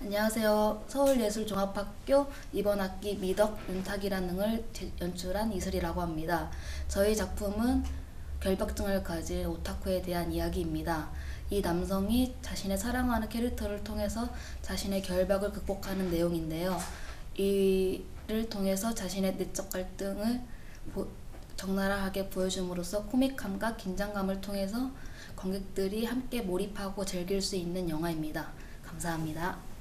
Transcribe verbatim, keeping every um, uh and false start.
안녕하세요. 서울예술종합학교 이번 학기 미덕 윤탁이라는 능을 연출한 이슬이라고 합니다. 저희 작품은 결박증을 가진 오타쿠에 대한 이야기입니다. 이 남성이 자신의 사랑하는 캐릭터를 통해서 자신의 결박을 극복하는 내용인데요. 이를 통해서 자신의 내적 갈등을 보, 적나라하게 보여줌으로써 코믹함과 긴장감을 통해서 관객들이 함께 몰입하고 즐길 수 있는 영화입니다. 감사합니다.